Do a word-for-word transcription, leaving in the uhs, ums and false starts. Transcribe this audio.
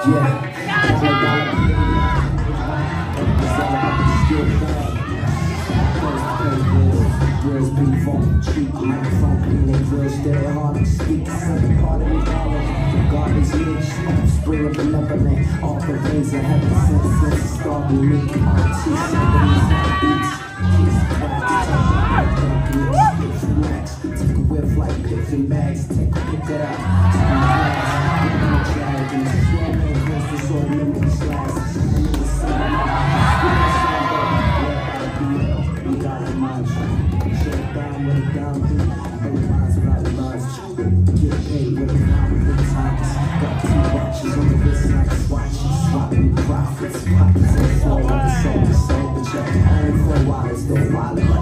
Girls be phone, cheap, microphone, clean they girls, stay hard to speak. Second part of me calling, garbage rich, spring of benevolent, all the things that heaven sent since the start with me. She's seven beats, kiss cracks, relax, take a whiff like Piff and Max, take a pick that up. Give me a dragon, yeah, man, close to so many slides. We got a mantra. Shut down with a down beat. Everybody's got a lunch. Get paid with a pound with times. Got two watches on the wrist like watches. Swapping profits. Pockets and flow with the soul to soul. But you're only for a while. It's the wallet.